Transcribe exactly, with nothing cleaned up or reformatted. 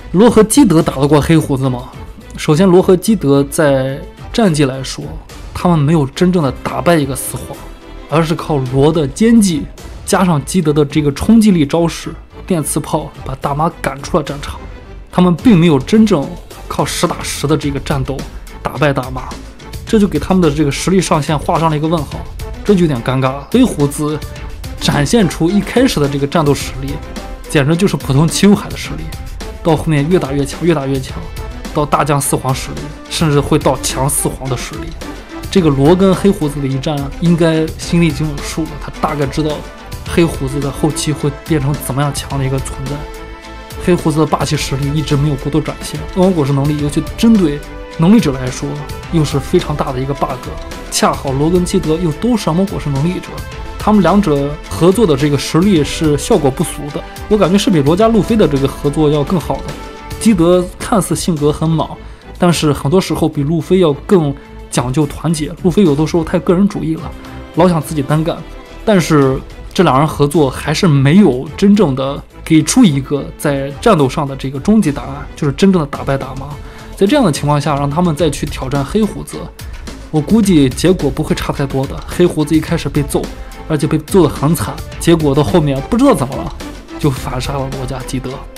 罗和基德打得过黑胡子吗？首先，罗和基德在战绩来说，他们没有真正的打败一个四皇，而是靠罗的奸计加上基德的这个冲击力招式电磁炮，把大妈赶出了战场。他们并没有真正靠实打实的这个战斗打败大妈，这就给他们的这个实力上限画上了一个问号，这就有点尴尬。黑胡子展现出一开始的这个战斗实力，简直就是普通齐武海的实力，到后面越打越强，越打越强，到大将四皇实力，甚至会到强四皇的实力。这个罗跟黑胡子的一战，应该心里已经有数了，他大概知道黑胡子的后期会变成怎么样强的一个存在。黑胡子的霸气实力一直没有过多展现，恶魔果实能力，尤其针对能力者来说，又是非常大的一个 bug。恰好罗跟基德又都是恶魔果实能力者，他们两者合作的这个实力是效果不俗的，我感觉是比罗加路飞的这个合作要更好的。基德看似性格很莽，但是很多时候比路飞要更讲究团结。路飞有的时候太个人主义了，老想自己单干，但是这两人合作还是没有真正的给出一个在战斗上的这个终极答案，就是真正的打败大妈。在这样的情况下，让他们再去挑战黑胡子，我估计结果不会差太多的。黑胡子一开始被揍，而且被揍得很惨，结果到后面不知道怎么了，就反杀了罗加基德。